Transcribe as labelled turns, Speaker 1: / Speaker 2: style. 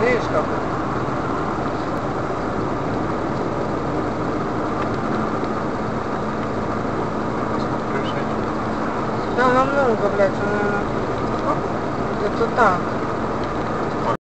Speaker 1: Видишь как? Да, намного, блядь, наверное. Где-то так.